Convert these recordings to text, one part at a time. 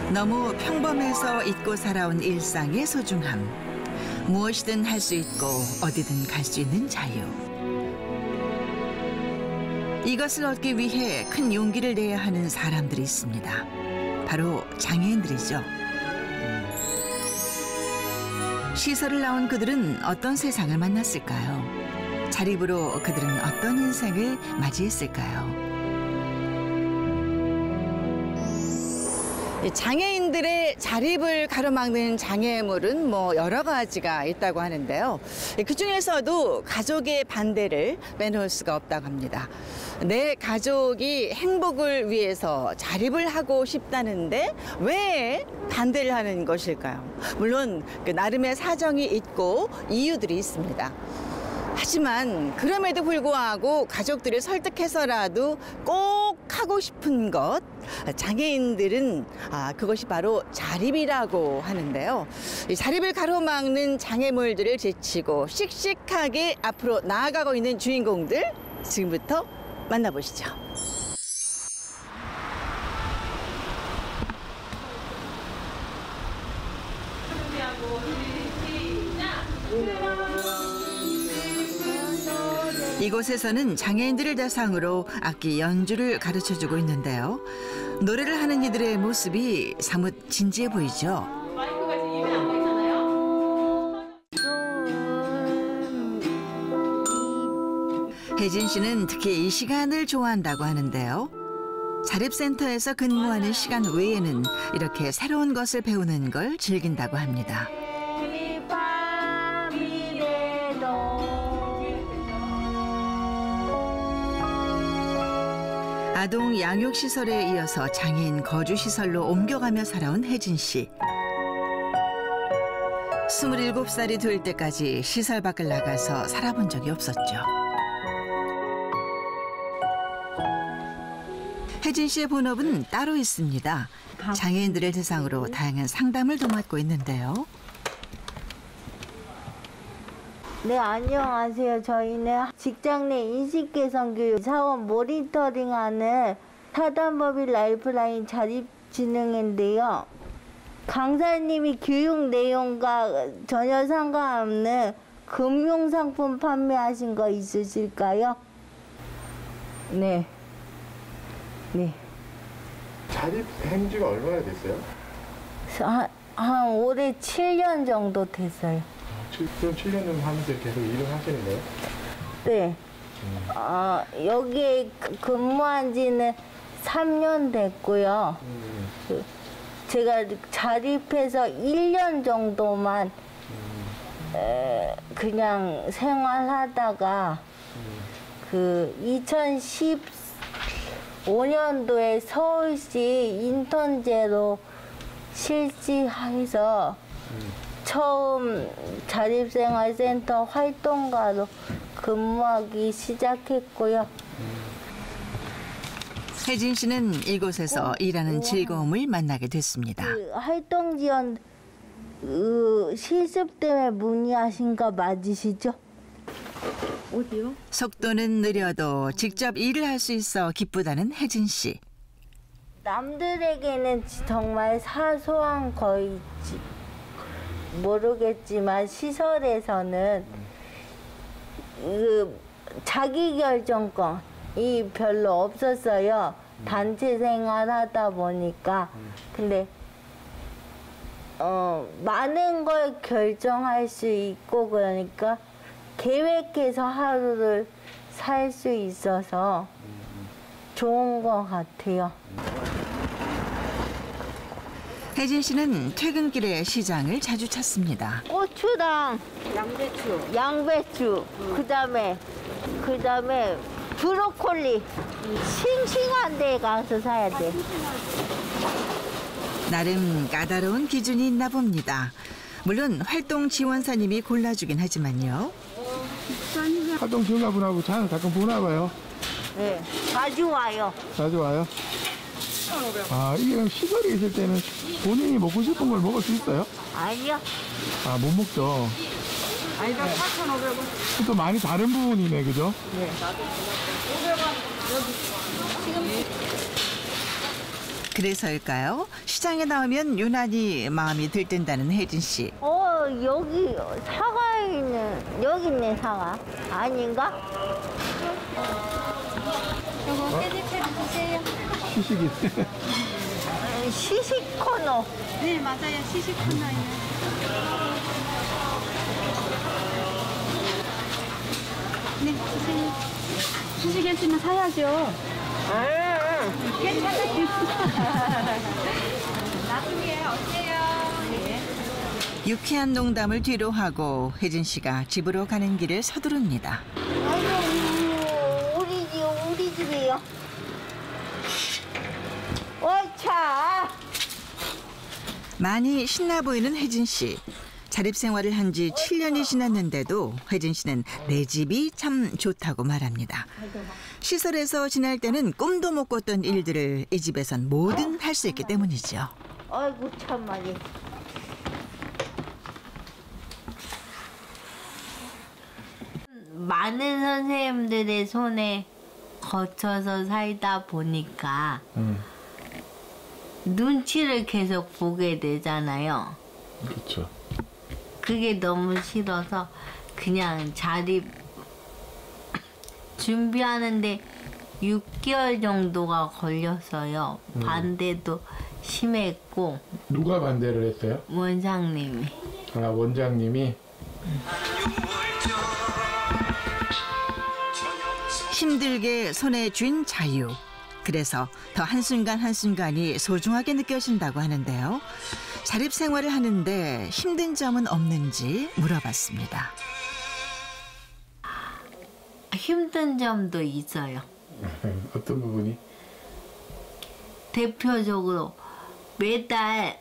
너무 평범해서 잊고 살아온 일상의 소중함. 무엇이든 할 수 있고 어디든 갈 수 있는 자유. 이것을 얻기 위해 큰 용기를 내야 하는 사람들이 있습니다. 바로 장애인들이죠. 시설을 나온 그들은 어떤 세상을 만났을까요? 자립으로 그들은 어떤 인생을 맞이했을까요? 장애인들의 자립을 가로막는 장애물은 여러 가지가 있다고 하는데요. 그중에서도 가족의 반대를 빼놓을 수가 없다고 합니다. 내 가족이 행복을 위해서 자립을 하고 싶다는데 왜 반대를 하는 것일까요? 물론 그 나름의 사정이 있고 이유들이 있습니다. 하지만 그럼에도 불구하고 가족들을 설득해서라도 꼭 하고 싶은 것, 장애인들은 그것이 바로 자립이라고 하는데요. 이 자립을 가로막는 장애물들을 제치고 씩씩하게 앞으로 나아가고 있는 주인공들 지금부터 만나보시죠. 이곳에서는 장애인들을 대상으로 악기 연주를 가르쳐주고 있는데요. 노래를 하는 이들의 모습이 사뭇 진지해 보이죠. 마이크가 지금 입에 안 보이잖아요. 혜진 씨는 특히 이 시간을 좋아한다고 하는데요. 자립센터에서 근무하는 시간 외에는 이렇게 새로운 것을 배우는 걸 즐긴다고 합니다. 아동 양육시설에 이어서 장애인 거주시설로 옮겨가며 살아온 혜진 씨. 27살이 될 때까지 시설 밖을 나가서 살아본 적이 없었죠. 혜진 씨의 본업은 따로 있습니다. 장애인들을 대상으로 다양한 상담을 도맡고 있는데요. 네, 안녕하세요. 저희는 직장 내 인식 개선 교육 사원 모니터링하는 사단법인 라이프라인 자립진흥회인데요. 강사님이 교육 내용과 전혀 상관없는 금융상품 판매하신 거 있으실까요? 네. 네. 자립한 지가 얼마나 됐어요? 한 올해 7년 정도 됐어요. 그럼 7년 하면서 계속 일을 하시는 거예요? 네. 여기에 근무한 지는 3년 됐고요. 제가 자립해서 1년 정도만 그냥 생활하다가 그 2015년도에 서울시 인턴제로 실시해서 처음 자립생활센터 활동가로 근무하기 시작했고요. 혜진 씨는 이곳에서 일하는 즐거움을 만나게 됐습니다. 그 활동 지원 실습 때문에 문의하신 거 맞으시죠? 어디요? 속도는 느려도 직접 일을 할 수 있어 기쁘다는 혜진 씨. 남들에게는 정말 사소한 거일지 모르겠지만 시설에서는 자기결정권이 별로 없었어요. 단체 생활하다 보니까. 근데 많은 걸 결정할 수 있고 그러니까 계획해서 하루를 살 수 있어서 좋은 것 같아요. 혜진 씨는 퇴근길에 시장을 자주 찾습니다. 고추랑 양배추, 그다음에 브로콜리 싱싱한 데 가서 사야 돼. 나름 까다로운 기준이 있나 봅니다. 물론 활동 지원사님이 골라주긴 하지만요. 활동 지원사분하고 잘 가끔 보나 봐요. 네, 자주 와요. 자주 와요? 이게 시설에 있을 때는 본인이 먹고 싶은 걸 먹을 수 있어요? 아니요. 못 먹죠. 아니다, 4,500원. 또 많이 다른 부분이네, 그죠? 네. 500원. 여기. 지금 그래서일까요? 시장에 나오면 유난히 마음이 들뜬다는 혜진 씨. 여기 사과 있는, 여기 있네, 사과. 아닌가? 요거 깨지채로 드세요. 시식이. 시식 코너. 네, 맞아요. 시식 코너예요. 네, 드세요. 시식했으면 사야죠. 괜찮아요. 나중에 어때요? 네. 유쾌한 농담을 뒤로 하고 혜진 씨가 집으로 가는 길을 서두릅니다. 아이고, 우리 집이요. 차. 많이 신나 보이는 혜진 씨. 자립생활을 한 지 7년이 지났는데도 혜진 씨는 내 집이 참 좋다고 말합니다. 시설에서 지낼 때는 꿈도 못 꿨던 일들을 이 집에선 뭐든 할 수 있기 때문이죠. 아이고, 참말이. 많은 선생님들의 손에 거쳐서 살다 보니까 눈치를 계속 보게 되잖아요. 그렇죠. 그게 너무 싫어서 그냥 자립 준비하는데 6개월 정도가 걸렸어요. 반대도 심했고. 누가 반대를 했어요? 원장님이. 원장님이. 힘들게 손에 쥔 자유. 그래서 더 한순간 한순간이 소중하게 느껴진다고 하는데요. 자립생활을 하는데 힘든 점은 없는지 물어봤습니다. 힘든 점도 있어요. 어떤 부분이? 대표적으로 매달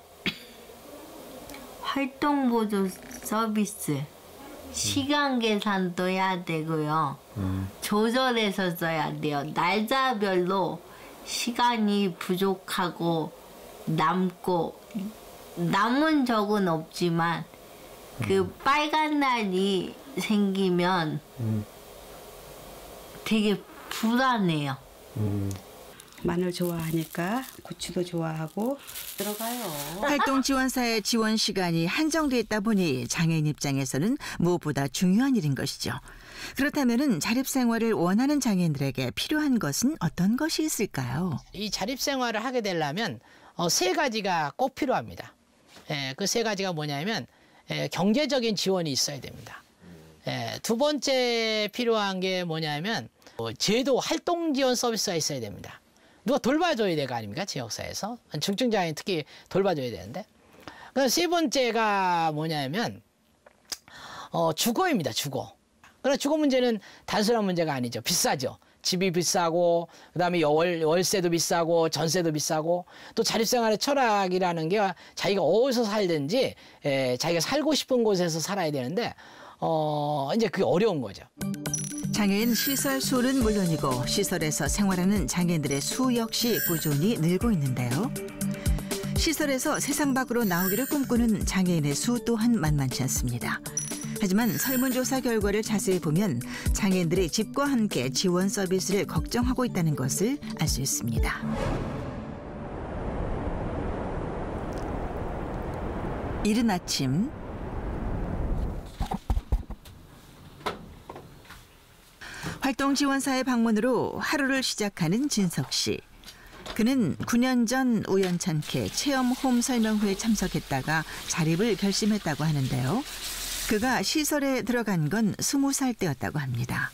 활동보조 서비스 시간 계산도 해야 되고요. 조절해서 써야 돼요. 날짜별로 시간이 부족하고 남은 적은 없지만 그 빨간 날이 생기면 되게 불안해요. 마늘 좋아하니까 고추도 좋아하고 활동지원사의 지원 시간이 한정돼 있다 보니 장애인 입장에서는 무엇보다 중요한 일인 것이죠. 그렇다면 자립생활을 원하는 장애인들에게 필요한 것은 어떤 것이 있을까요? 이 자립생활을 하게 되려면 세 가지가 꼭 필요합니다. 그 세 가지가 뭐냐면 경제적인 지원이 있어야 됩니다. 두 번째 필요한 게 뭐냐면 제도 활동 지원 서비스가 있어야 됩니다. 누가 돌봐줘야 될 거 아닙니까? 지역사회에서. 중증장애인 특히 돌봐줘야 되는데. 세 번째가 뭐냐면 주거입니다. 주거. 그러나 주거 문제는 단순한 문제가 아니죠. 비싸죠. 집이 비싸고 그다음에 월세도 비싸고 전세도 비싸고 또 자립생활의 철학이라는 게 자기가 어디서 살든지 자기가 살고 싶은 곳에서 살아야 되는데 이제 그게 어려운 거죠. 장애인 시설 수는 물론이고 시설에서 생활하는 장애인들의 수 역시 꾸준히 늘고 있는데요. 시설에서 세상 밖으로 나오기를 꿈꾸는 장애인의 수 또한 만만치 않습니다. 하지만 설문조사 결과를 자세히 보면 장애인들이 집과 함께 지원 서비스를 걱정하고 있다는 것을 알 수 있습니다. 이른 아침 활동지원사의 방문으로 하루를 시작하는 진석 씨. 그는 9년 전 우연찮게 체험홈 설명회에 참석했다가 자립을 결심했다고 하는데요. 그가 시설에 들어간 건 20살 때였다고 합니다.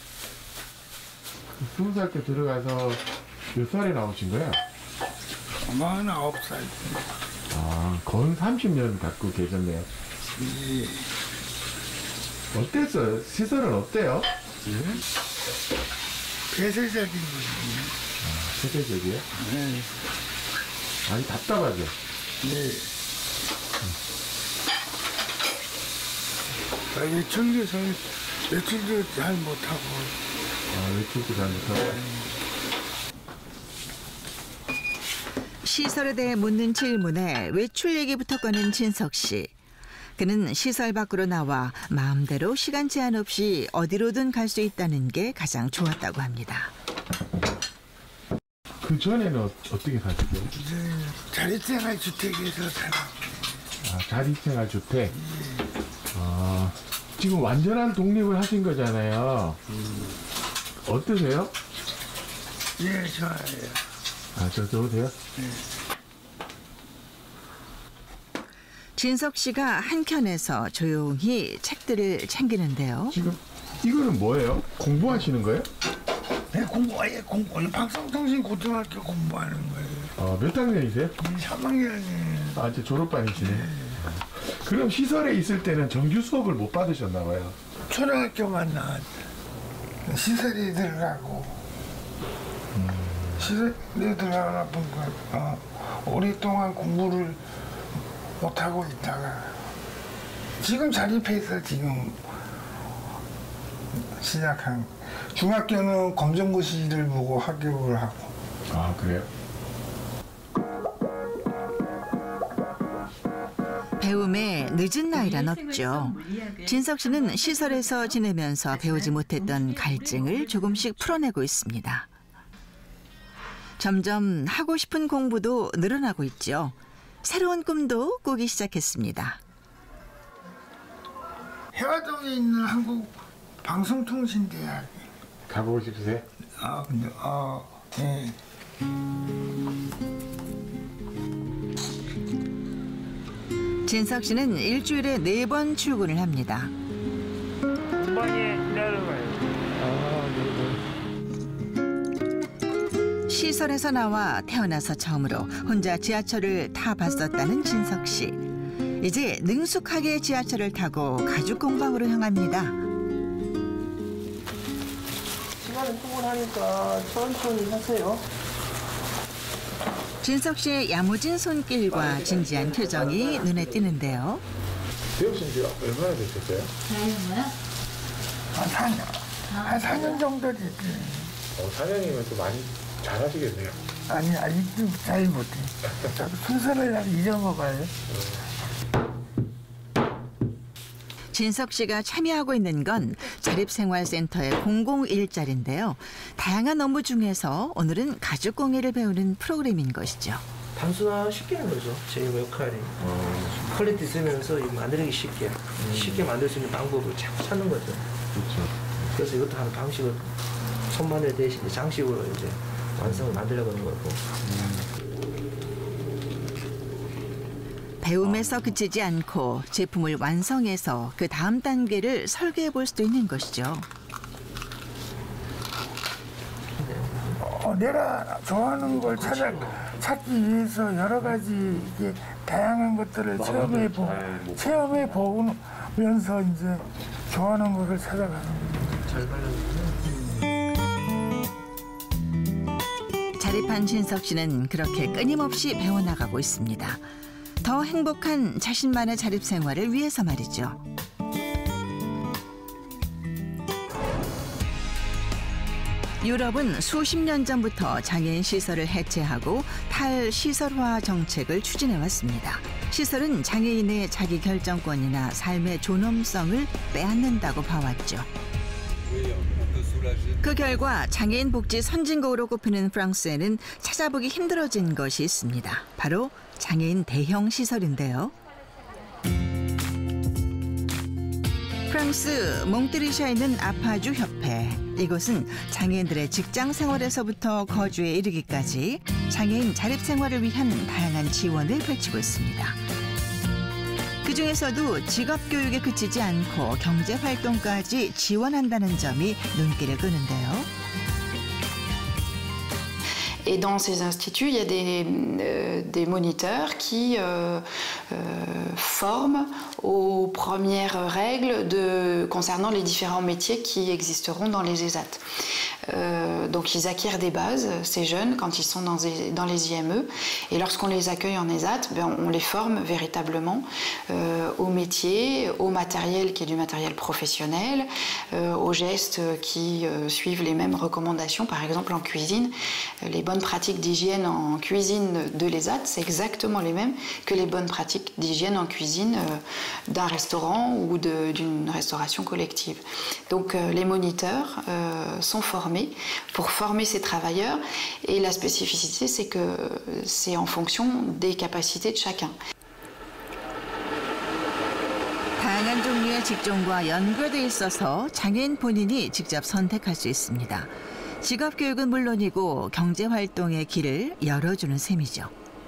20살 때 들어가서 몇 살에 나오신 거예요? 아마 9살. 거의 30년 갖고 계셨네요. 어땠어요? 시설은 어때요? 폐쇄적인 거지. 세대적이에요? 네. 많이 답답하죠? 네. 외출도 잘 못하고. 외출도 잘 못하고. 시설에 대해 묻는 질문에 외출 얘기부터 꺼낸 진석 씨. 그는 시설 밖으로 나와 마음대로 시간 제한 없이 어디로든 갈 수 있다는 게 가장 좋았다고 합니다. 그 전에는 어떻게 사셨어요? 자립생활 주택에서 살아. 아, 자립생활 주택. 지금 완전한 독립을 하신 거잖아요. 어떠세요? 예, 좋아요. 아, 저도 돼요? 진석 씨가 한켠에서 조용히 책들을 챙기는데요. 지금 이거는 뭐예요? 공부하시는 거예요? 네, 공부. 방송통신 고등학교 공부하는 거예요. 몇 학년이세요? 3학년이에요. 아, 이제 졸업반이시네. 그럼 시설에 있을 때는 정규 수업을 못 받으셨나 봐요. 초등학교만 나왔죠. 시설에 들어가고. 시설에 들어가다 보니까 오랫동안 공부를 못하고 있다가 지금 자립해서 지금 시작한. 중학교는 검정고시를 보고 합격을 하고. 아, 그래요? 배움에 늦은 나이란 없죠. 진석 씨는 시설에서 지내면서 배우지 못했던 갈증을 조금씩 풀어내고 있습니다. 점점 하고 싶은 공부도 늘어나고 있죠. 새로운 꿈도 꾸기 시작했습니다. 해화동에 있는 한국 방송통신대학. 가보고 싶으세요? 네. 진석 씨는 일주일에 4번 출근을 합니다. 공방에 일하러 가요. 시설에서 나와 태어나서 처음으로 혼자 지하철을 타봤었다는 진석 씨. 이제 능숙하게 지하철을 타고 가죽 공방으로 향합니다. 시간은 충분하니까 천천히 하세요. 진석 씨의 야무진 손길과 진지한 표정이 눈에 띄는데요. 배우신 지 얼마나 되셨어요? 한 4년 정도 됐지. 4년이면 또 많이 잘하시겠네요. 아니, 아직도 잘 못해. 순서를 잊어먹어요. 진석 씨가 참여하고 있는 건 자립생활센터의 공공일자리인데요. 다양한 업무 중에서 오늘은 가죽공예를 배우는 프로그램인 것이죠. 단순화시키는 거죠. 제 역할이. 퀄리티 있으면서 만들기 쉽게 만들 수 있는 방법을 자꾸 찾는 거죠. 그렇죠. 그래서 이것도 하는 방식을 손마늘 대신 장식으로 이제 완성을 만들려고 하는 거고. 배움에서 그치지 않고 제품을 완성해서 그 다음 단계를 설계해 볼 수도 있는 것이죠. 내가 좋아하는 걸 찾기 위해서 여러 가지 이게 다양한 것들을 체험해 보면서 이제 좋아하는 것을 찾아가는 거예요. 잘 발라주면. 자립한 진석 씨는 그렇게 끊임없이 배워나가고 있습니다. 더 행복한 자신만의 자립생활을 위해서 말이죠. 유럽은 수십 년 전부터 장애인 시설을 해체하고 탈시설화 정책을 추진해왔습니다. 시설은 장애인의 자기 결정권이나 삶의 존엄성을 빼앗는다고 봐왔죠. 그 결과 장애인 복지 선진국으로 꼽히는 프랑스에는 찾아보기 힘들어진 것이 있습니다. 바로 장애인 대형 시설인데요. 프랑스 몽트리샤에 있는 아파주 협회. 이곳은 장애인들의 직장 생활에서부터 거주에 이르기까지 장애인 자립 생활을 위한 다양한 지원을 펼치고 있습니다. 그중에서도 직업 교육에 그치지 않고 경제 활동까지 지원한다는 점이 눈길을 끄는데요. Et dans ces instituts, il y a des moniteurs qui forment aux premières règles concernant les différents métiers qui existeront dans les ESAT. Donc ils acquièrent des bases, ces jeunes, quand ils sont dans les IME. Et lorsqu'on les accueille en ESAT, on les forme véritablement au métier, au matériel qui est du matériel professionnel, aux gestes qui suivent les mêmes recommandations. Par exemple en cuisine, les bonnes pratiques d'hygiène en cuisine de l'ESAT, c'est exactement les mêmes que les bonnes pratiques pratiques d'hygiène en cuisine d'un restaurant ou d'une restauration collective. Donc les moniteurs sont formés pour former ces travailleurs et la spécificité c'est que c'est en fonction des capacités de chacun. 다양한 종류의 직종과 연결돼 있어서 장애인 본인이 직접 선택할 수 있습니다. 직업 교육은 물론이고 경제 활동의 길을 열어주는 셈이죠.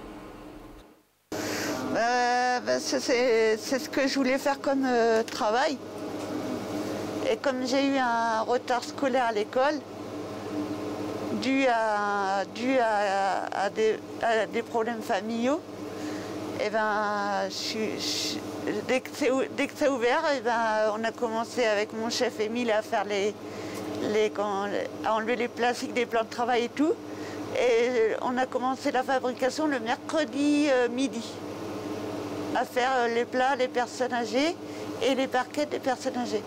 C'est ce que je voulais faire comme travail. Et comme j'ai eu un retard scolaire à l'école, dû à des problèmes familiaux, et ben, dès que c'est ouvert, et ben, on a commencé avec mon chef Émile à faire à enlever les plastiques des plans de travail et tout. Et on a commencé la fabrication le mercredi midi, à faire les plats des personnes âgées et les parquets des personnes âgées.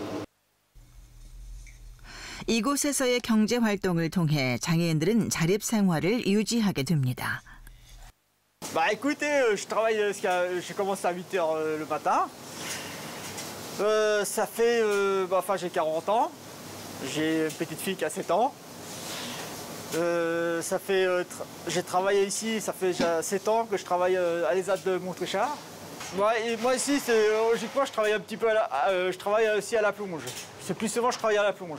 이곳에서의 경제 활동을 통해 장애인들은 자립 생활을 유지하게 됩니다. Bah écoutez, j'ai commencé à 8h le matin. Ça fait, j'ai 40 ans. J'ai une petite fille qui a 7 ans. J'ai travaillé ici, ça fait déjà 7 ans que je travaille à l'ESAT de Montrichard. Moi ici, logiquement, je travaille un petit peu je travaille aussi à la plonge. C'est plus souvent je travaille à la plonge.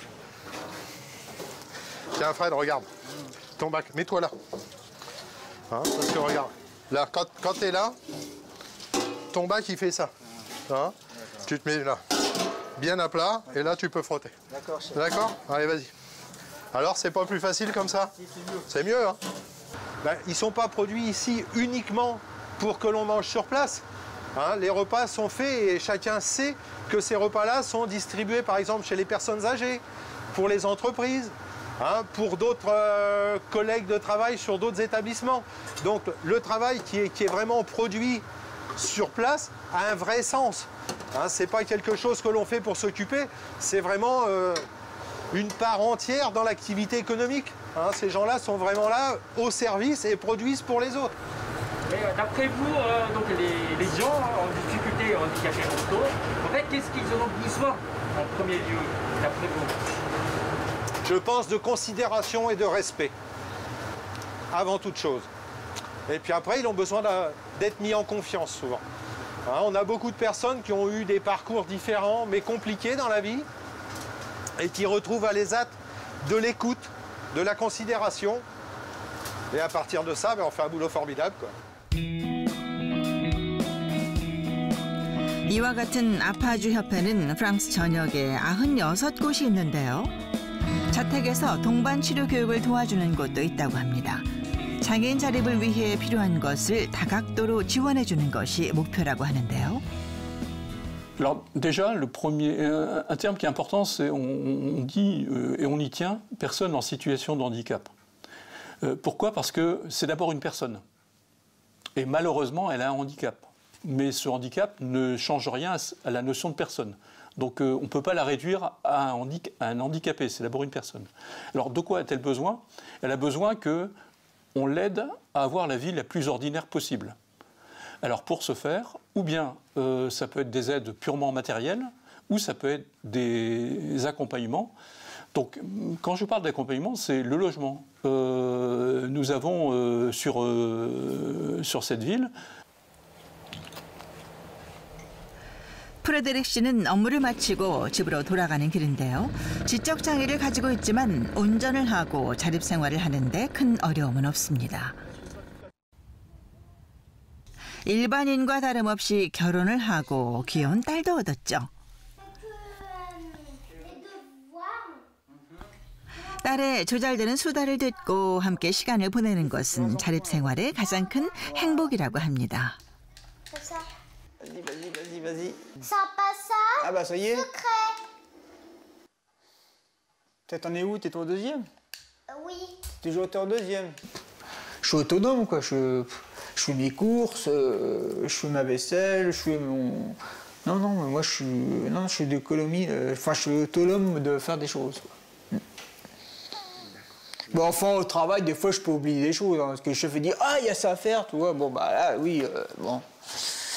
Tiens Fred, regarde. Ton bac, mets-toi là. Hein, parce que regarde, là, quand tu es là, ton bac il fait ça. Hein, tu te mets là, bien à plat, et là tu peux frotter. D'accord. D'accord. Allez, vas-y. Alors, c'est pas plus facile comme ça? C'est mieux, hein? Ben, ils ne sont pas produits ici uniquement pour que l'on mange sur place. Hein, les repas sont faits et chacun sait que ces repas-là sont distribués, par exemple, chez les personnes âgées, pour les entreprises, hein, pour d'autres collègues de travail sur d'autres établissements. Donc, le travail qui est vraiment produit sur place a un vrai sens. Hein, ce n'est pas quelque chose que l'on fait pour s'occuper, c'est vraiment une part entière dans l'activité économique. Hein, ces gens-là sont vraiment là au service et produisent pour les autres. D'après vous, donc les gens en difficulté, handicapés mentaux, en fait, qu'est-ce qu'ils en ont besoin en premier lieu, d'après vous? Je pense de considération et de respect, avant toute chose. Et puis après, ils ont besoin d'être mis en confiance souvent. Hein, on a beaucoup de personnes qui ont eu des parcours différents, mais compliqués dans la vie, et qui retrouvent à l'ESAT de l'écoute, de la considération. Et à partir de ça, on fait un boulot formidable, quoi. 이와 같은 아파주 협회는 프랑스 전역에 96곳이 있는데요. 자택에서 동반 치료 교육을 도와주는 곳도 있다고 합니다. 장애인 자립을 위해 필요한 것을 다각도로 지원해 주는 것이 목표라고 하는데요. Alors déjà, un terme qui est important, c'est on dit, et on y tient, personne en situation de handicap. Pourquoi? Parce que c'est d'abord une personne. Et malheureusement, elle a un handicap. Mais ce handicap ne change rien à la notion de personne. Donc on ne peut pas la réduire à un handicapé, c'est d'abord une personne. Alors de quoi a-t-elle besoin? Elle a besoin qu'on l'aide à avoir la vie la plus ordinaire possible. Alors pour ce faire, ou bien ça peut être des aides purement matérielles, ou ça peut être des accompagnements. Donc quand je parle d'accompagnement, c'est le logement. Nous avons sur cette ville... 프레데릭 씨는 업무를 마치고 집으로 돌아가는 길인데요. 지적 장애를 가지고 있지만 운전을 하고 자립 생활을 하는데 큰 어려움은 없습니다. 일반인과 다름없이 결혼을 하고 귀여운 딸도 얻었죠. 딸의 조잘되는 수다를 듣고 함께 시간을 보내는 것은 자립 생활의 가장 큰 행복이라고 합니다. Vas-y. Ça passe ça? Ah bah ça y est. Secret. T'en es où? T'es au deuxième? Oui. T'es toujours en deuxième. Je suis autonome, quoi. Je fais mes courses, je fais ma vaisselle, je fais mon... Non, moi je suis d'économie. Enfin, je suis autonome de faire des choses. Bon, enfin, au travail, des fois, je peux oublier des choses. Hein, parce que le chef dit, ah, il y a ça à faire, tu vois. Bon, bah là, oui, bon...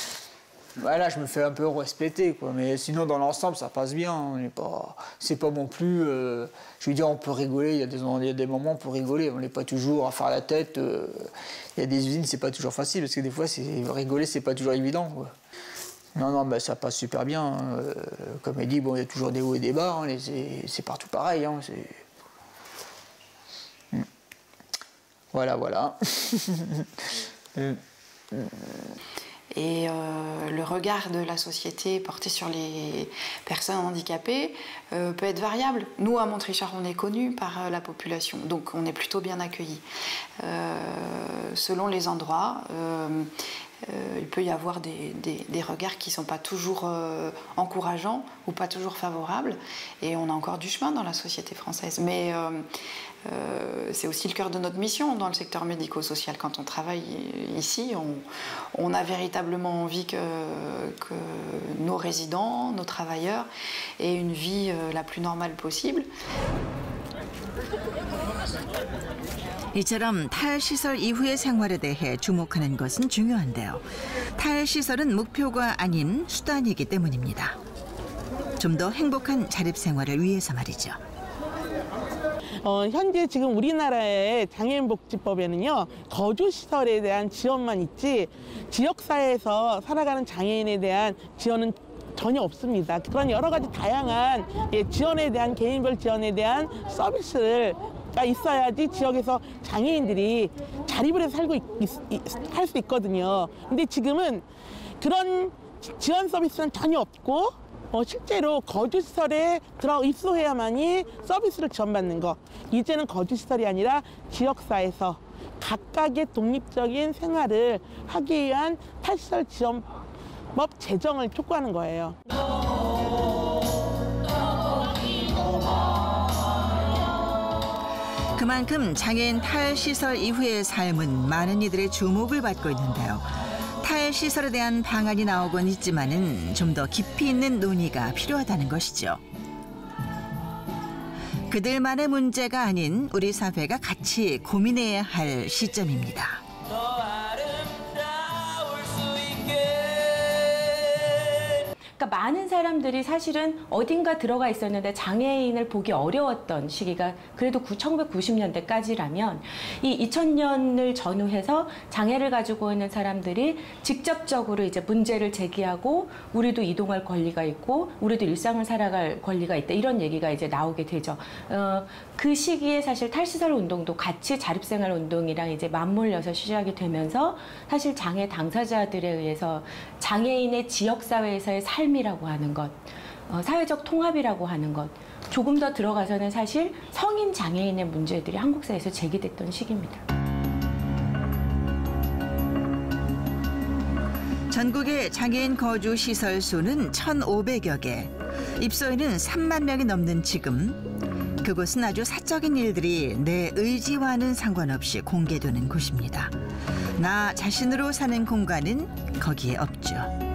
Voilà, je me fais un peu respecter, quoi. Mais sinon, dans l'ensemble, ça passe bien. On n'est pas, c'est pas non plus. Je veux dire, on peut rigoler. Il y a des moments pour rigoler. On n'est pas toujours à faire la tête. Il y a des usines, c'est pas toujours facile parce que des fois, rigoler, c'est pas toujours évident, quoi. Non, bah, ça passe super bien. Comme elle dit, bon, il y a toujours des hauts et des bas. Hein, c'est partout pareil. Hein, Voilà. Et le regard de la société porté sur les personnes handicapées peut être variable. Nous, à Montrichard, on est connus par la population, donc on est plutôt bien accueillis. Selon les endroits, il peut y avoir des regards qui ne sont pas toujours encourageants ou pas toujours favorables. Et on a encore du chemin dans la société française. Mais c'est aussi le cœur de notre mission dans le secteur médico-social. Quand on travaille ici, on a véritablement envie que nos résidents, nos travailleurs aient une vie la plus normale possible. 이처럼 탈시설 이후의 생활에 대해 주목하는 것은 중요한데요. 탈시설은 목표가 아닌 수단이기 때문입니다. 좀 더 행복한 자립생활을 위해서 말이죠. 현재 지금 우리나라의 장애인복지법에는요, 거주시설에 대한 지원만 있지 지역사회에서 살아가는 장애인에 대한 지원은 전혀 없습니다. 그런 여러 가지 다양한 지원에 대한 개인별 지원에 대한 서비스가 있어야지 지역에서 장애인들이 자립을 해서 할 수 있거든요. 근데 지금은 그런 지원 서비스는 전혀 없고 실제로 거주시설에 입소해야만이 서비스를 지원받는 거. 이제는 거주시설이 아니라 지역사회에서 각각의 독립적인 생활을 하기 위한 탈시설 지원법 제정을 촉구하는 거예요. 그만큼 장애인 탈시설 이후의 삶은 많은 이들의 주목을 받고 있는데요. 탈시설에 대한 방안이 나오곤 있지만은 좀 더 깊이 있는 논의가 필요하다는 것이죠. 그들만의 문제가 아닌 우리 사회가 같이 고민해야 할 시점입니다. 그러니까 많은 사람들이 사실은 어딘가 들어가 있었는데 장애인을 보기 어려웠던 시기가 그래도 1990년대까지라면 이 2000년을 전후해서 장애를 가지고 있는 사람들이 직접적으로 이제 문제를 제기하고 우리도 이동할 권리가 있고 우리도 일상을 살아갈 권리가 있다 이런 얘기가 이제 나오게 되죠. 그 시기에 사실 탈시설 운동도 같이 자립생활 운동이랑 이제 맞물려서 시작이 되면서 사실 장애 당사자들에 의해서 장애인의 지역사회에서의 삶이라고 하는 것, 사회적 통합이라고 하는 것, 조금 더 들어가서는 사실 성인 장애인의 문제들이 한국 사회에서 제기됐던 시기입니다. 전국의 장애인 거주 시설 수는 1,500여 개, 입소에는 3만 명이 넘는 지금 그곳은 아주 사적인 일들이 내 의지와는 상관없이 공개되는 곳입니다. 나 자신으로 사는 공간은 거기에 없죠.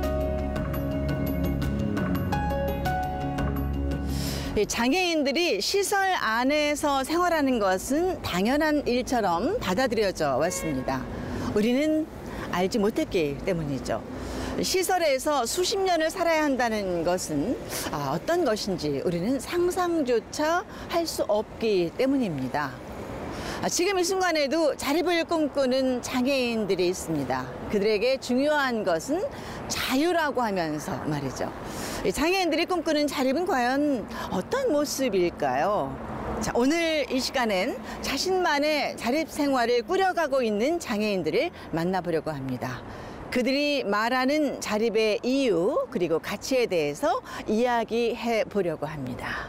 장애인들이 시설 안에서 생활하는 것은 당연한 일처럼 받아들여져 왔습니다. 우리는 알지 못했기 때문이죠. 시설에서 수십 년을 살아야 한다는 것은 어떤 것인지 우리는 상상조차 할 수 없기 때문입니다. 지금 이 순간에도 자립을 꿈꾸는 장애인들이 있습니다. 그들에게 중요한 것은 자유라고 하면서 말이죠. 장애인들이 꿈꾸는 자립은 과연 어떤 모습일까요? 자, 오늘 이 시간엔 자신만의 자립 생활을 꾸려가고 있는 장애인들을 만나보려고 합니다. 그들이 말하는 자립의 이유 그리고 가치에 대해서 이야기해 보려고 합니다.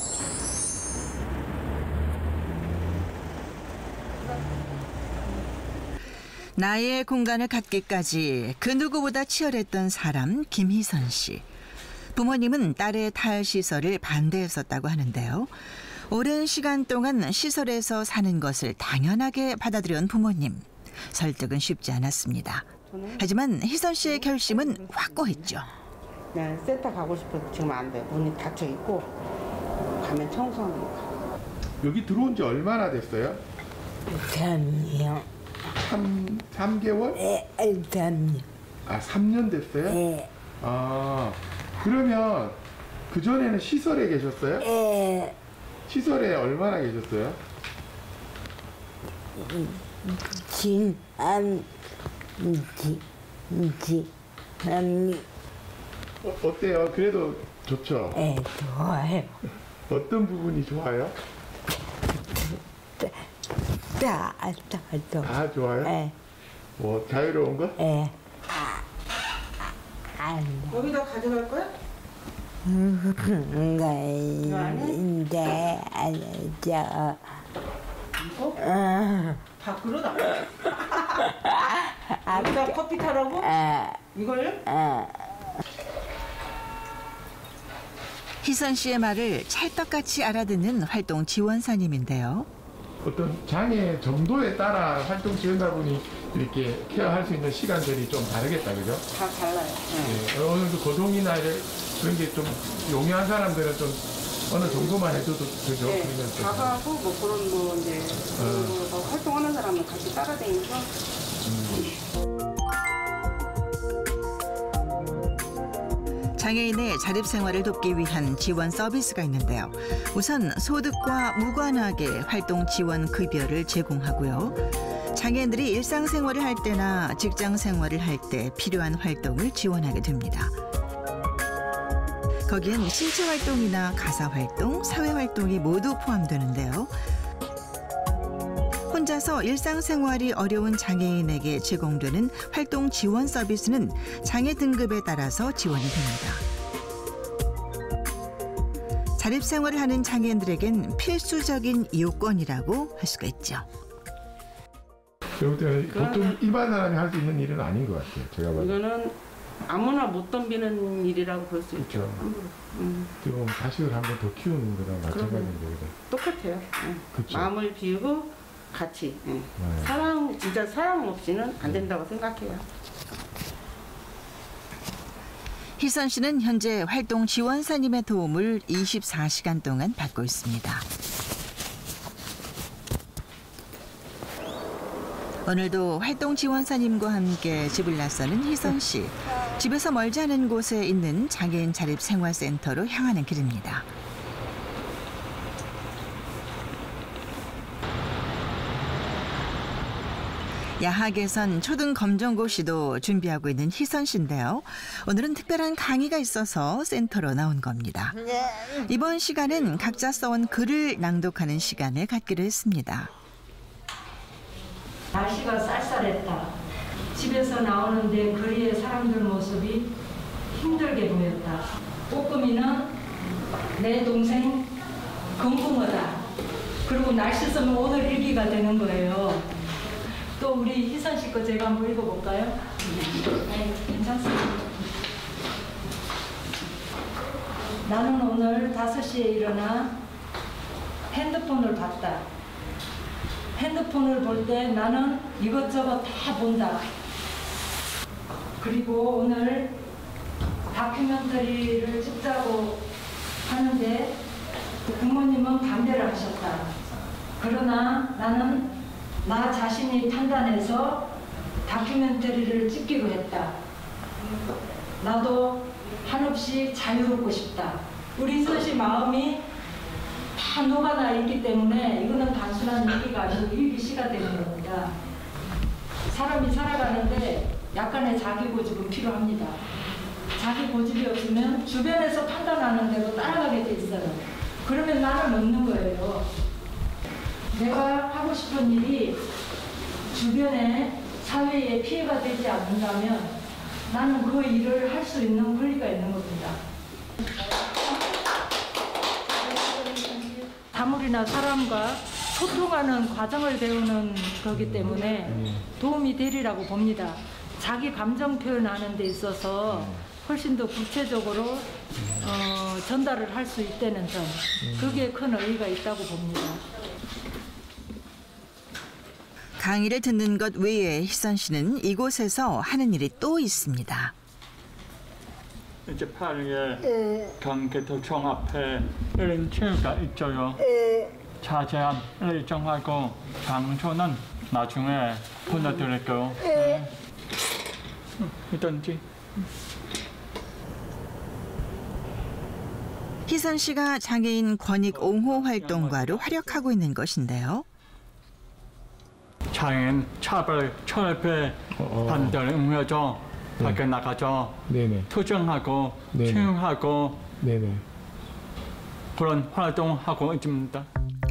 나의 공간을 갖기까지 그 누구보다 치열했던 사람 김희선 씨. 부모님은 딸의 탈시설을 반대했었다고 하는데요. 오랜 시간 동안 시설에서 사는 것을 당연하게 받아들여온 부모님. 설득은 쉽지 않았습니다. 하지만 희선 씨의 결심은 확고했죠. 네, 센터 가고 싶어도 지금 안 돼. 문이 닫혀 있고 가면 청소하는 거. 여기 들어온 지 얼마나 됐어요? 3년이요. 3개월? 네, 3년. 아, 3년 됐어요? 네. 아, 그러면 그전에는 시설에 계셨어요? 예. 시설에 얼마나 계셨어요? 어때요? 그래도 좋죠? 예, 좋아요. 어떤 부분이 좋아요? 다 좋아요? 예. 뭐 자유로운 거? 예. 여기다 가져갈 거야? 이제 밖으로 나가. 여기다 커피 타라고? 이걸요? 희선 씨의 말을 찰떡같이 알아듣는 활동 지원사님인데요. 어떤 장애 정도에 따라 활동 지원자분이 이렇게 케어할 수 있는 시간들이 좀 다르겠다, 그죠? 다 달라요. 네. 어느 정도 고동이나 그런 게 좀 용이한 사람들은 좀 어느 정도만 해줘도 되죠. 네, 그러면 좀. 가가고 뭐 그런 거 이제 그런 거 활동하는 사람은 같이 따라다니면서. 장애인의 자립생활을 돕기 위한 지원 서비스가 있는데요. 우선 소득과 무관하게 활동 지원 급여를 제공하고요. 장애인들이 일상생활을 할 때나 직장생활을 할 때 필요한 활동을 지원하게 됩니다. 거기엔 신체활동이나 가사활동, 사회활동이 모두 포함되는데요. 혼자서 일상생활이 어려운 장애인에게 제공되는 활동 지원 서비스는 장애 등급에 따라서 지원이 됩니다. 자립생활을 하는 장애인들에겐 필수적인 요건이라고 할 수가 있죠. 보통 일반 사람이 할 수 있는 일은 아닌 것 같아요. 제가 봐도. 이거는 아무나 못 덤비는 일이라고 볼 수 있죠. 지금 자식을 한 번 더 키우는 거랑 마찬가지인데. 똑같아요. 그쵸. 마음을 비우고 같이. 사랑, 진짜 사랑 없이는 안 된다고 생각해요. 희선 씨는 현재 활동 지원사님의 도움을 24시간 동안 받고 있습니다. 오늘도 활동 지원사님과 함께 집을 나서는 희선 씨. 집에서 멀지 않은 곳에 있는 장애인 자립생활센터로 향하는 길입니다. 야하 개선 초등 검정고시도 준비하고 있는 희선 씨인데요. 오늘은 특별한 강의가 있어서 센터로 나온 겁니다. 이번 시간은 각자 써온 글을 낭독하는 시간을 갖기로 했습니다. 날씨가 쌀쌀했다. 집에서 나오는데 거리의 사람들 모습이 힘들게 보였다. 꼬꾸미는 내 동생 금붕어다. 그리고 날씨 쓰면 오늘 일기가 되는 거예요. 또 우리 희선 씨 거 제가 한번 읽어볼까요? 네, 괜찮습니다. 나는 오늘 5시에 일어나 핸드폰을 봤다. 핸드폰을 볼 때 나는 이것저것 다 본다. 그리고 오늘 다큐멘터리를 찍자고 하는데 부모님은 반대를 하셨다. 그러나 나는 나 자신이 판단해서 다큐멘터리를 찍기로 했다. 나도 한없이 자유롭고 싶다. 우리 희선 씨 마음이 다 녹아나 있기 때문에 이거는 단순한 일기가 아니고 일기시가 되는 겁니다. 사람이 살아가는데 약간의 자기 고집은 필요합니다. 자기 고집이 없으면 주변에서 판단하는 대로 따라가게 돼 있어요. 그러면 나를 먹는 거예요. 내가 하고 싶은 일이 주변에 사회에 피해가 되지 않는다면 나는 그 일을 할 수 있는 권리가 있는 겁니다. 사물이나 사람과 소통하는 과정을 배우는 거기 때문에 도움이 되리라고 봅니다. 자기 감정 표현하는 데 있어서 훨씬 더 구체적으로 전달을 할 수 있다는 점, 그게 큰 의의가 있다고 봅니다. 강의를 듣는 것 외에 희선 씨는 이곳에서 하는 일이 또 있습니다. 이제 8일 경기도청 앞에 1인 체육가 있죠요. 자세한 일정하고 장소는 나중에 보내드릴게요. 이든지. 희선 씨가 장애인 권익 옹호 활동가로 활약하고 있는 것인데요. 장애인 차별 철폐 반대를 응해서 밖에 나가서 투쟁하고 채용하고 그런 활동하고 있습니다.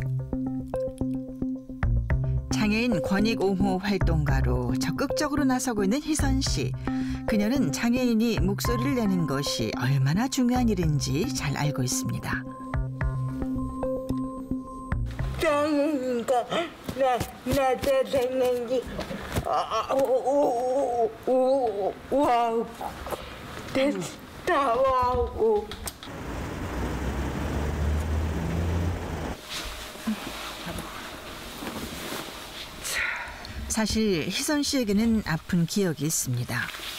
장애인 권익 옹호 활동가로 적극적으로 나서고 있는 희선 씨. 그녀는 장애인이 목소리를 내는 것이 얼마나 중요한 일인지 잘 알고 있습니다. 장애인과 나도 됐는지 와우 됐다 와우. 사실 희선 씨에게는 아픈 기억이 있습니다.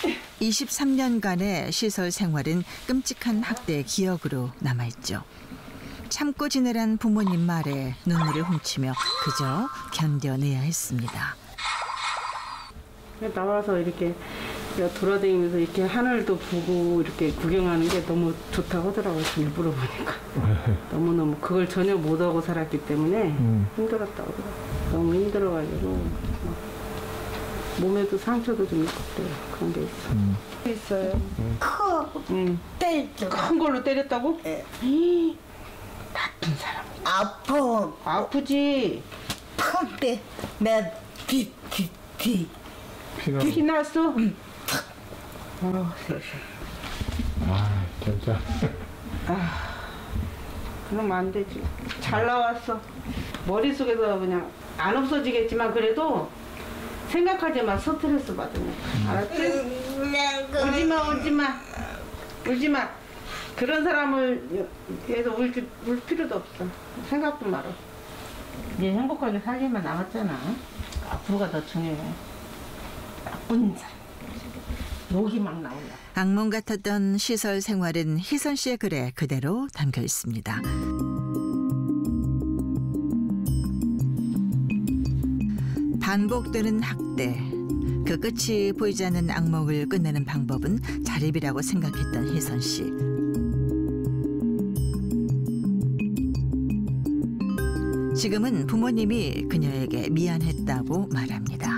23년간의 시설 생활은 끔찍한 학대의 기억으로 남아있죠. 참고 지내란 부모님 말에 눈물을 훔치며 그저 견뎌내야 했습니다. 나와서 이렇게 돌아다니면서 이렇게 하늘도 보고 이렇게 구경하는 게 너무 좋다고 하더라고요. 일부러 보니까. 너무너무 그걸 전혀 못하고 살았기 때문에 힘들었다고 하더라고요. 너무 힘들어가지고 몸에도 상처도 좀 있고 그런 게 있어요. 때렸죠. 큰 걸로 때렸다고? 네. 나쁜 사람. 아프지. 팍때 내 피 났어? 아, 진짜. 그러면 안 되지. 잘 나왔어. 머릿속에서 그냥 안 없어지겠지만 그래도 생각하지만 스트레스 받으면. 알았지? 울지 마. 그런 사람을 위해서 울 필요도 없어. 생각도 말아. 이제 행복하게 살기만 남았잖아. 앞으로가 더 중요해. 나쁜 사람. 욕이 막 나온다. 악몽 같았던 시설 생활은 희선 씨의 글에 그대로 담겨 있습니다. 반복되는 학대. 그 끝이 보이지 않는 악몽을 끝내는 방법은 자립이라고 생각했던 희선 씨. 지금은 부모님이 그녀에게 미안했다고 말합니다.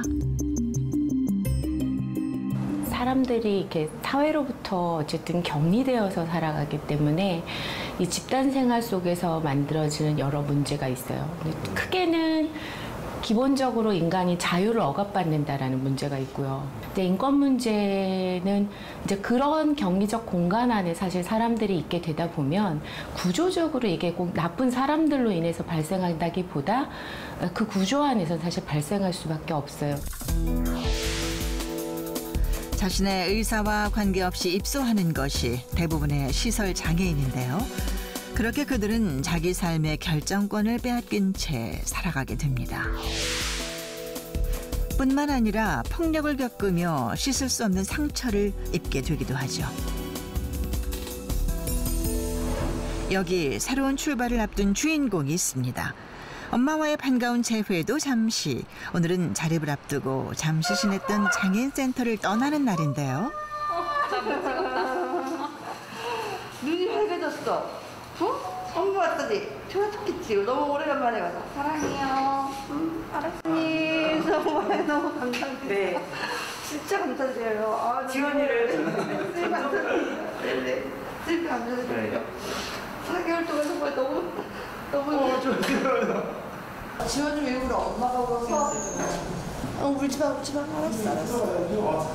사람들이 이렇게 사회로부터 어쨌든 격리되어서 살아가기 때문에 이 집단 생활 속에서 만들어지는 여러 문제가 있어요. 크게는 기본적으로 인간이 자유를 억압받는다라는 문제가 있고요. 근데 인권 문제는 이제 그런 격리적 공간 안에 사실 사람들이 있게 되다 보면 구조적으로 이게 꼭 나쁜 사람들로 인해서 발생한다기보다 그 구조 안에서 사실 발생할 수밖에 없어요. 자신의 의사와 관계없이 입소하는 것이 대부분의 시설 장애인인데요. 그렇게 그들은 자기 삶의 결정권을 빼앗긴 채 살아가게 됩니다. 뿐만 아니라 폭력을 겪으며 씻을 수 없는 상처를 입게 되기도 하죠. 여기 새로운 출발을 앞둔 주인공이 있습니다. 엄마와의 반가운 재회도 잠시. 오늘은 자립을 앞두고 잠시 지냈던 장애인 센터를 떠나는 날인데요. 눈이 밝아졌어. 엄마 왔더니 좋았겠지. 너무 오래간만에 와서 사랑해요. 알았니. 너무 감사드려요. 진짜 감사드려요. 지원이를 감사드려요. 진짜 감사드려요. 4개월 동안 정말 너무 좋았어요. 지원이 왜 울어? 엄마가 울어서. 울지 마. 알았어.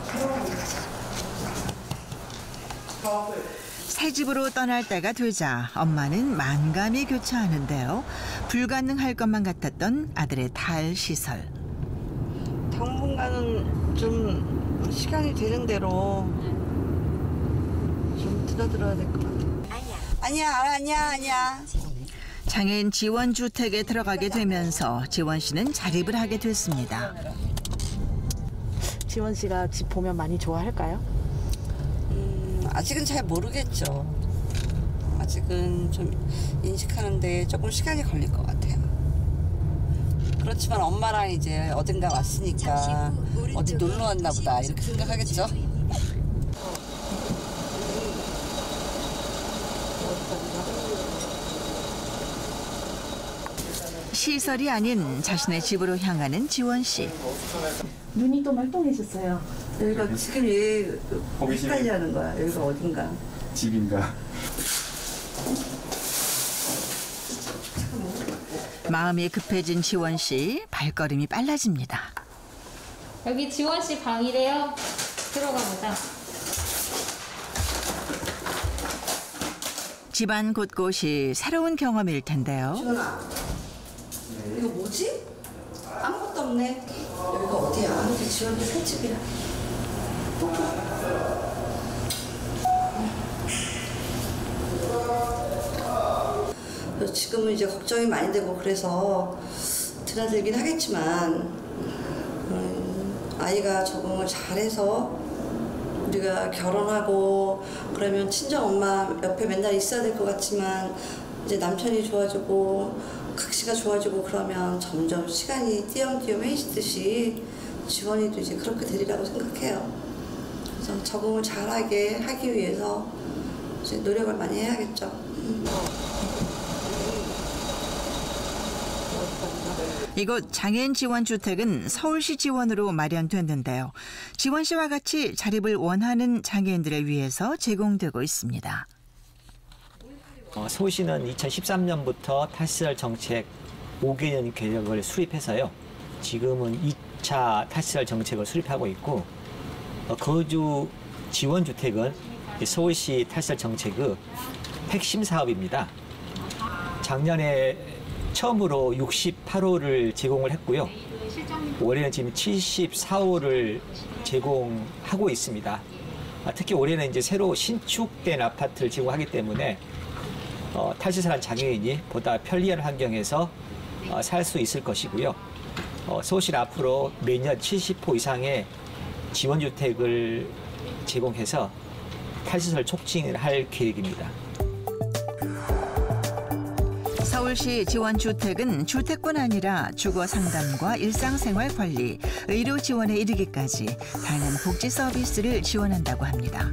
새 집으로 떠날 때가 되자 엄마는 만감이 교차하는데요. 불가능할 것만 같았던 아들의 탈시설. 당분간은 좀 시간이 되는 대로 좀 들어야 될 것 같아. 아니야. 장애인 지원주택에 들어가게 되면서 지원 씨는 자립을 하게 됐습니다. 지원 씨가 집 보면 많이 좋아할까요? 아직은 잘 모르겠죠. 아직은 좀 인식하는데 조금 시간이 걸릴 것 같아요. 그렇지만 엄마랑 이제 어딘가 왔으니까 어디 놀러 왔나 보다 이렇게 생각하겠죠. 시설이 아닌 자신의 집으로 향하는 지원 씨. 눈이 또 말똥해졌어요. 여기가 지금 얘 헷갈려하는 거야. 여기가 어딘가. 집인가? 마음이 급해진 지원 씨, 발걸음이 빨라집니다. 여기 지원 씨 방이래요. 들어가 보자. 집안 곳곳이 새로운 경험일 텐데요. 지원아, 이거 뭐지? 아무것도 없네. 여기가 어디야? 여기 지원이 새 집이야. 지금은 이제 걱정이 많이 되고 그래서 드나들긴 하겠지만 아이가 적응을 잘해서 우리가 결혼하고 그러면 친정 엄마 옆에 맨날 있어야 될 것 같지만 이제 남편이 좋아지고 각시가 좋아지고 그러면 점점 시간이 띄엄띄엄해지듯이 지원이도 이제 그렇게 되리라고 생각해요. 그래서 적응을 잘하게 하기 위해서 이제 노력을 많이 해야겠죠. 이곳 장애인 지원 주택은 서울시 지원으로 마련됐는데요. 지원 씨와 같이 자립을 원하는 장애인들을 위해서 제공되고 있습니다. 서울시는 2013년부터 탈시설 정책 5개년 계획을 수립해서요. 지금은 2차 탈시설 정책을 수립하고 있고 거주 지원 주택은 서울시 탈시설 정책의 핵심 사업입니다. 작년에 처음으로 68호를 제공을 했고요. 올해는 지금 74호를 제공하고 있습니다. 특히 올해는 이제 새로 신축된 아파트를 제공하기 때문에 탈시설한 장애인이 보다 편리한 환경에서 살 수 있을 것이고요. 서울시는 앞으로 매년 70호 이상의 지원주택을 제공해서 탈시설 촉진을 할 계획입니다. 서울시 지원주택은 주택뿐 아니라 주거 상담과 일상생활 관리, 의료 지원에 이르기까지 다양한 복지 서비스를 지원한다고 합니다.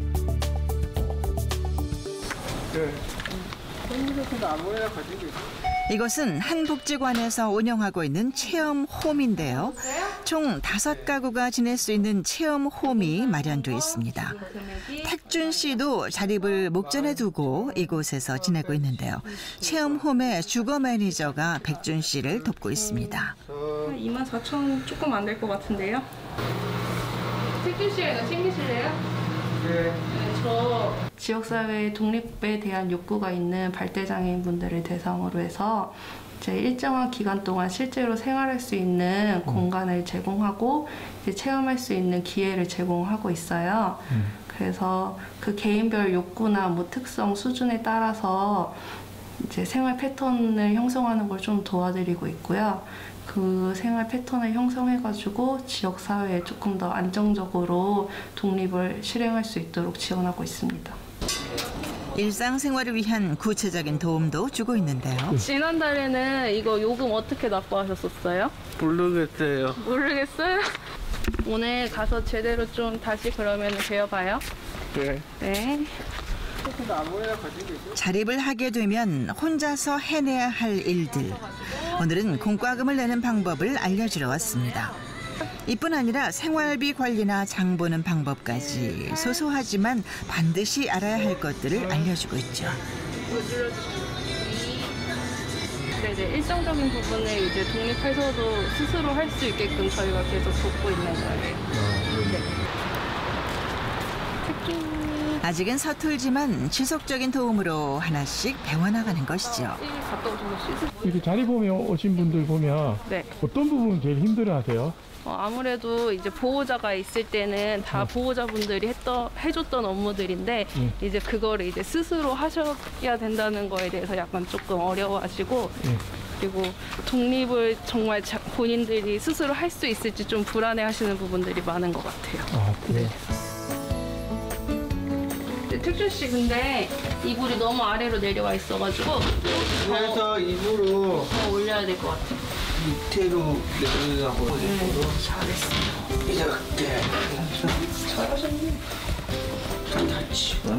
이것은 한 복지관에서 운영하고 있는 체험홈인데요. 총 5가구가 지낼 수 있는 체험홈이 마련돼 있습니다. 택준 씨도 자립을 목전에 두고 이곳에서 지내고 있는데요. 체험홈의 주거 매니저가 백준 씨를 돕고 있습니다. 24,000원 조금 안 될 것 같은데요? 택준 씨가 이거 챙기실래요? 네, 저 지역사회 독립에 대한 욕구가 있는 발달장애인 분들을 대상으로 해서 이제 일정한 기간 동안 실제로 생활할 수 있는 공간을 제공하고 이제 체험할 수 있는 기회를 제공하고 있어요. 그래서 그 개인별 욕구나 뭐 특성 수준에 따라서 이제 생활 패턴을 형성하는 걸 좀 도와드리고 있고요. 그 생활 패턴을 형성해가지고 지역사회에 조금 더 안정적으로 독립을 실행할 수 있도록 지원하고 있습니다. 일상생활을 위한 구체적인 도움도 주고 있는데요. 지난달에는 이거 요금 어떻게 납부하셨었어요? 모르겠어요. 모르겠어요? 오늘 가서 제대로 좀 다시 그러면 배워봐요. 네. 네. 자립을 하게 되면 혼자서 해내야 할 일들. 오늘은 공과금을 내는 방법을 알려주러 왔습니다. 이뿐 아니라 생활비 관리나 장 보는 방법까지 소소하지만 반드시 알아야 할 것들을 알려주고 있죠. 이제 일정적인 부분을 이제 독립해서도 스스로 할 수 있게끔 저희가 계속 돕고 있는 거예요. 네. 아직은 서툴지만 지속적인 도움으로 하나씩 배워나가는 것이죠. 이렇게 자립홈에 오신 분들 보면 네. 어떤 부분 제일 힘들어하세요? 아무래도 이제 보호자가 있을 때는 다 보호자분들이 해줬던 업무들인데 이제 그거를 이제 스스로 하셔야 된다는 거에 대해서 약간 조금 어려워하시고 그리고 독립을 정말 본인들이 스스로 할 수 있을지 좀 불안해하시는 부분들이 많은 것 같아요. 아, 그래요? 네. 택준 씨 근데 이불이 너무 아래로 내려와 있어가지고 그래서 이불을 더 올려야 될 것 같아요. 밑으로 내려가고 잘했어요. 이렇게 잘하셨네.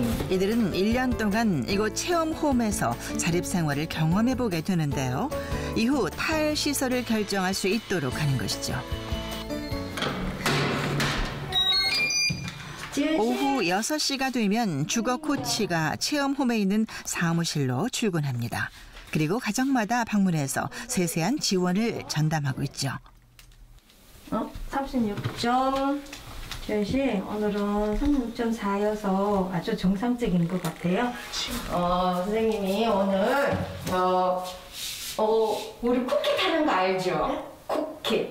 이들은 1년 동안 이곳 체험홈에서 자립생활을 경험해보게 되는데요. 이후 탈시설을 결정할 수 있도록 하는 것이죠. 오후 6시가 되면 주거 코치가 체험홈에 있는 사무실로 출근합니다. 그리고 가정마다 방문해서 세세한 지원을 전담하고 있죠. 36점. 지현 씨, 오늘은 36.4여서 아주 정상적인 것 같아요. 선생님이 오늘 우리 쿠키 타는 거 알죠? 쿠키.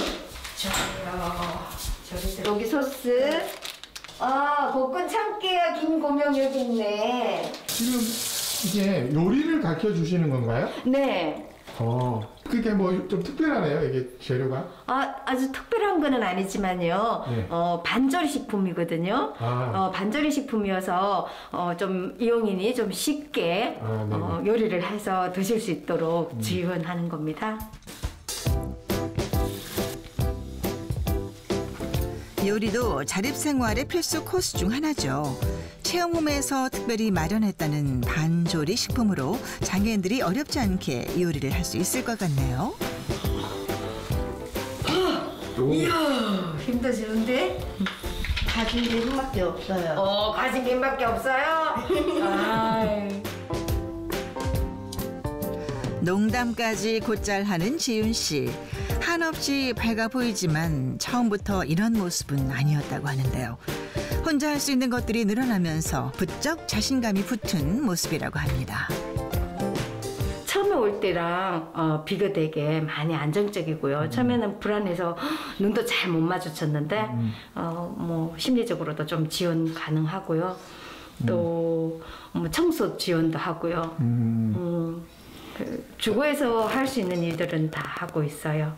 좋아요. 여기 소스. 볶은 참깨야 김고명 여기 있네. 지금 이게 요리를 가르쳐 주시는 건가요? 네. 그게 뭐 좀 특별하네요, 이게 재료가. 아주 특별한 거는 아니지만요. 네. 반절 식품이거든요. 반절 식품이어서 좀 이용인이 좀 쉽게 요리를 해서 드실 수 있도록 지원하는 겁니다. 요리도 자립생활의 필수 코스 중 하나죠. 체험홈에서 특별히 마련했다는 반조리 식품으로 장애인들이 어렵지 않게 요리를 할 수 있을 것 같네요. 이야, 힘드시는데? 가진 게 힘밖에 없어요. 가진 게 힘밖에 없어요? 농담까지 곧잘 하는 지윤 씨. 한없이 밝아 보이지만 처음부터 이런 모습은 아니었다고 하는데요. 혼자 할 수 있는 것들이 늘어나면서 부쩍 자신감이 붙은 모습이라고 합니다. 처음에 올 때랑 비교되게 많이 안정적이고요. 처음에는 불안해서 눈도 잘 못 마주쳤는데 뭐 심리적으로도 좀 지원 가능하고요. 또 뭐 청소 지원도 하고요. 주거에서 할 수 있는 일들은 다 하고 있어요.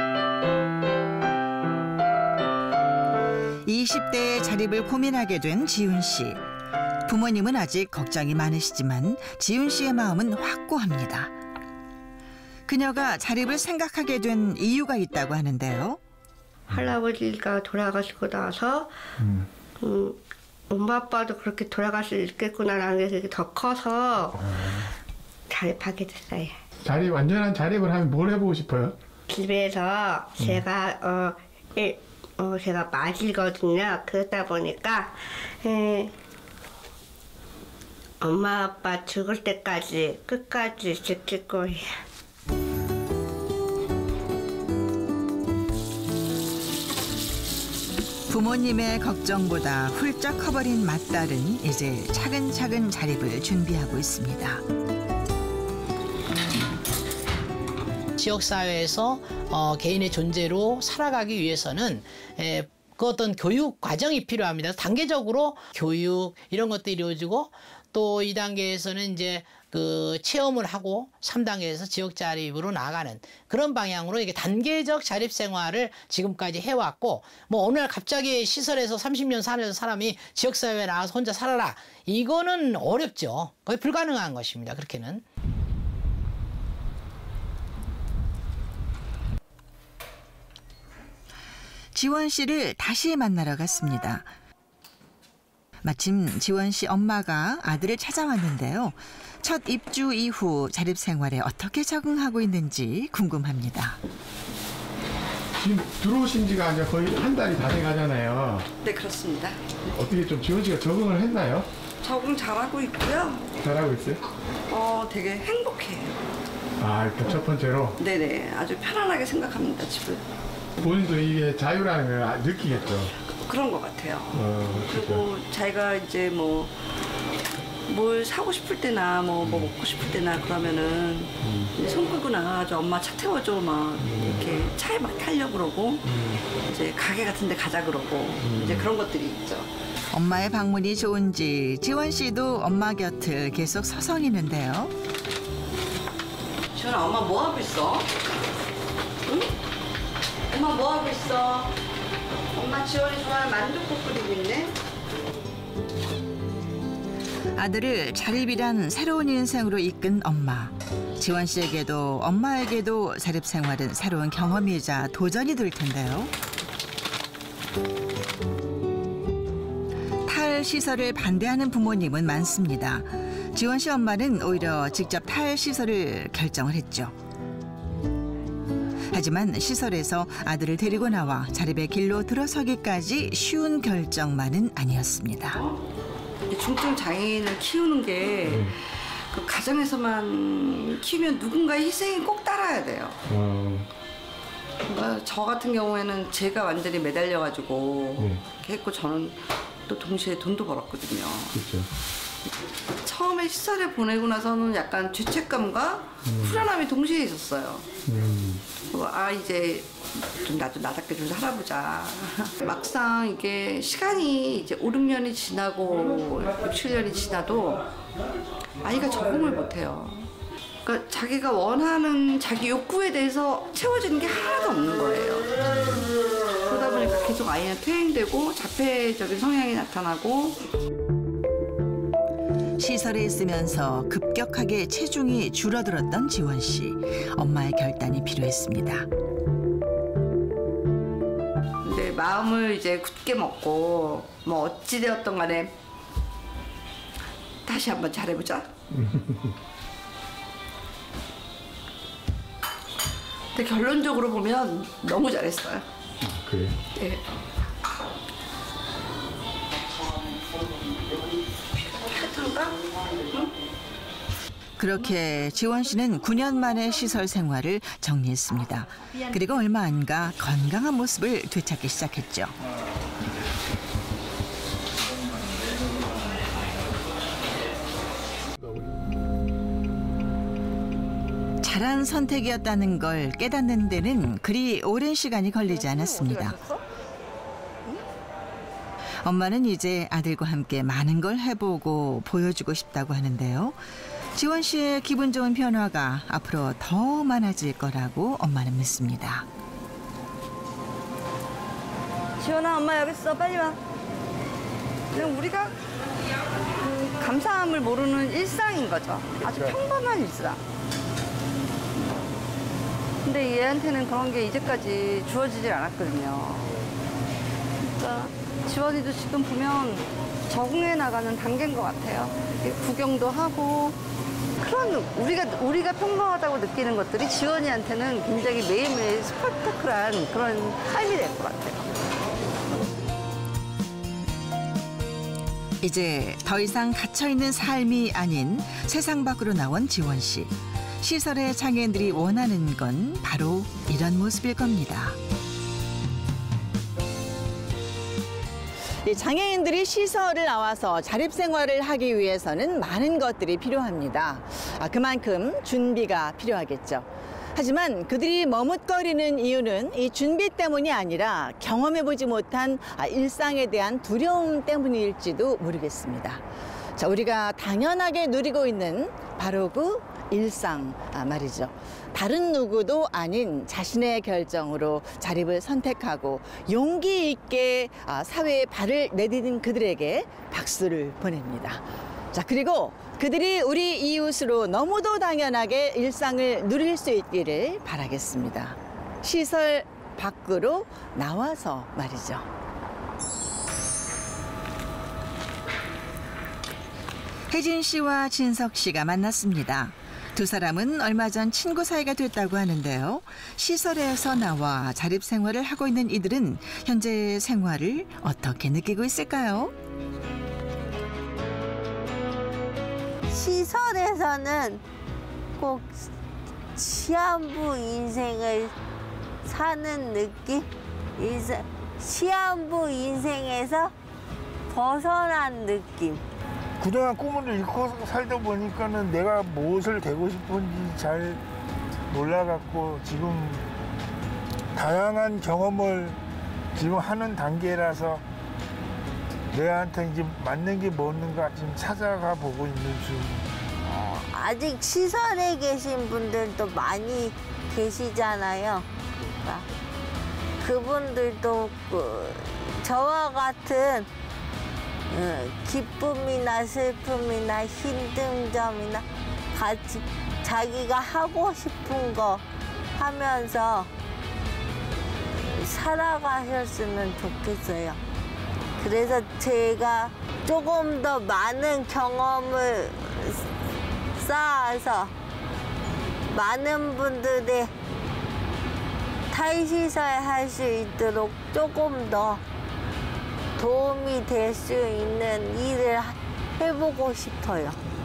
20대의 자립을 고민하게 된 지윤 씨. 부모님은 아직 걱정이 많으시지만 지윤 씨의 마음은 확고합니다. 그녀가 자립을 생각하게 된 이유가 있다고 하는데요. 할아버지가 돌아가시고 나서 엄마 아빠도 그렇게 돌아갈 수 있겠구나라는 게 더 커서 자립하게 됐어요. 완전한 자립을 하면 뭘 해보고 싶어요? 집에서 제가 제가 맞이거든요. 그러다 보니까 엄마 아빠 죽을 때까지 끝까지 지킬 거예요. 부모님의 걱정보다 훌쩍 커버린 맏딸은 이제 차근차근 자립을 준비하고 있습니다. 지역사회에서 개인의 존재로 살아가기 위해서는 그 어떤 교육 과정이 필요합니다. 단계적으로 교육 이런 것들이 이루어지고 또 2단계에서는 이제 그 체험을 하고 3단계에서 지역 자립으로 나아가는 그런 방향으로 이게 단계적 자립 생활을 지금까지 해왔고 뭐 어느 날 갑자기 시설에서 30년 사는 사람이 지역사회에 나와서 혼자 살아라 이거는 어렵죠. 거의 불가능한 것입니다. 그렇게는. 지원 씨를 다시 만나러 갔습니다. 마침 지원 씨 엄마가 아들을 찾아왔는데요. 첫 입주 이후 자립 생활에 어떻게 적응하고 있는지 궁금합니다. 지금 들어오신 지가 이제 거의 한 달이 다 돼 가잖아요. 네, 그렇습니다. 어떻게 좀 지원 씨가 적응을 했나요? 적응 잘하고 있고요. 잘하고 있어요? 되게 행복해요. 일단 첫 번째로? 네네, 아주 편안하게 생각합니다, 집을. 본인도 이게 자유라는 걸 느끼겠죠? 그런 것 같아요. 그리고 자기가 이제 뭘 사고 싶을 때나 뭐 먹고 싶을 때나 그러면은 손 끌고 나가서 엄마 차 태워줘 막 이렇게 차에 막 타려고 그러고 이제 가게 같은 데 가자 그러고 이제 그런 것들이 있죠. 엄마의 방문이 좋은지 지원 씨도 엄마 곁을 계속 서성이는데요. 지원아, 엄마 뭐 하고 있어? 응? 엄마 뭐 하고 있어? 엄마 지원이 좋아하는 만둣국 끓이고 있네. 아들을 자립이란 새로운 인생으로 이끈 엄마. 지원 씨에게도 엄마에게도 자립 생활은 새로운 경험이자 도전이 될 텐데요. 탈시설을 반대하는 부모님은 많습니다. 지원 씨 엄마는 오히려 직접 탈시설을 결정을 했죠. 하지만 시설에서 아들을 데리고 나와 자립의 길로 들어서기까지 쉬운 결정만은 아니었습니다. 중증 장애인을 키우는 게 그 가정에서만 키우면 누군가의 희생이 꼭 따라야 돼요. 그러니까 저 같은 경우에는 제가 완전히 매달려가지고 이렇게 했고 저는 또 동시에 돈도 벌었거든요. 그렇죠. 처음에 시설에 보내고 나서는 약간 죄책감과 후련함이 동시에 있었어요. 그리고 이제 좀 나도 나답게 좀 살아보자. 막상 이게 시간이 이제 5, 6년이 지나고 6, 7년이 지나도 아이가 적응을 못해요. 그러니까 자기가 원하는 자기 욕구에 대해서 채워지는 게 하나도 없는 거예요. 그러다 보니까 계속 아이는 퇴행되고 자폐적인 성향이 나타나고 시설에 있으면서 급격하게 체중이 줄어들었던 지원 씨. 엄마의 결단이 필요했습니다. 근데 마음을 이제 굳게 먹고 뭐 어찌되었던 간에 다시 한번 잘해보자. 근데 결론적으로 보면 너무 잘했어요. 그래요? 네. 그렇게 지원 씨는 9년 만에 시설 생활을 정리했습니다. 그리고 얼마 안 가 건강한 모습을 되찾기 시작했죠. 잘한 선택이었다는 걸 깨닫는 데는 그리 오랜 시간이 걸리지 않았습니다. 엄마는 이제 아들과 함께 많은 걸 해보고 보여주고 싶다고 하는데요. 지원 씨의 기분 좋은 변화가 앞으로 더 많아질 거라고 엄마는 믿습니다. 지원아, 엄마 여기 있어. 빨리 와. 그냥 우리가 감사함을 모르는 일상인 거죠. 아주 평범한 일상. 근데 얘한테는 그런 게 이제까지 주어지질 않았거든요. 그러니까 지원이도 지금 보면 적응해 나가는 단계인 것 같아요. 구경도 하고 그런 우리가 평범하다고 느끼는 것들이 지원이한테는 굉장히 매일매일 스펙타클한 그런 삶이 될 것 같아요. 이제 더 이상 갇혀있는 삶이 아닌 세상 밖으로 나온 지원 씨. 시설의 장애인들이 원하는 건 바로 이런 모습일 겁니다. 장애인들이 시설을 나와서 자립생활을 하기 위해서는 많은 것들이 필요합니다. 그만큼 준비가 필요하겠죠. 하지만 그들이 머뭇거리는 이유는 이 준비 때문이 아니라 경험해보지 못한 일상에 대한 두려움 때문일지도 모르겠습니다. 자, 우리가 당연하게 누리고 있는 바로 그 일상 말이죠. 다른 누구도 아닌 자신의 결정으로 자립을 선택하고 용기 있게 사회에 발을 내디딘 그들에게 박수를 보냅니다. 자, 그리고 그들이 우리 이웃으로 너무도 당연하게 일상을 누릴 수 있기를 바라겠습니다. 시설 밖으로 나와서 말이죠. 혜진 씨와 진석 씨가 만났습니다. 두 사람은 얼마 전 친구 사이가 됐다고 하는데요. 시설에서 나와 자립 생활을 하고 있는 이들은 현재 생활을 어떻게 느끼고 있을까요? 시설에서는 꼭 시한부 인생을 사는 느낌? 시한부 인생에서 벗어난 느낌. 그동안 꿈을 잃고 살다 보니까는 내가 무엇을 되고 싶은지 잘 몰라갖고 지금 다양한 경험을 지금 하는 단계라서 내한테 이제 맞는 게 뭐는가 지금 찾아가 보고 있는 중입니다. 아직 시설에 계신 분들도 많이 계시잖아요. 그러니까 그분들도 저와 같은 기쁨이나 슬픔이나 힘든 점이나 같이 자기가 하고 싶은 거 하면서 살아가셨으면 좋겠어요. 그래서 제가 조금 더 많은 경험을 쌓아서 많은 분들의 탈시설 할 수 있도록 조금 더 도움이 될 수 있는 일을 해보고 싶어요.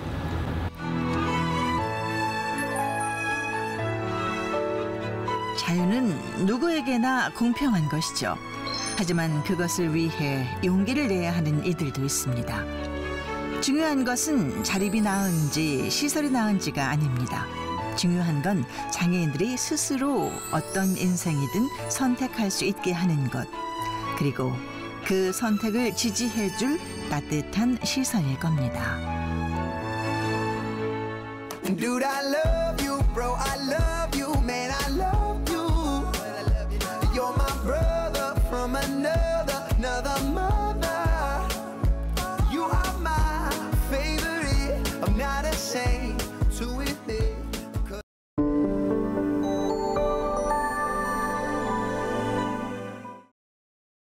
자유는 누구에게나 공평한 것이죠. 하지만 그것을 위해 용기를 내야 하는 이들도 있습니다. 중요한 것은 자립이 나은지 시설이 나은지가 아닙니다. 중요한 건 장애인들이 스스로 어떤 인생이든 선택할 수 있게 하는 것, 그리고 그 선택을 지지해줄 따뜻한 시선일 겁니다. Dude, I love you, bro, I love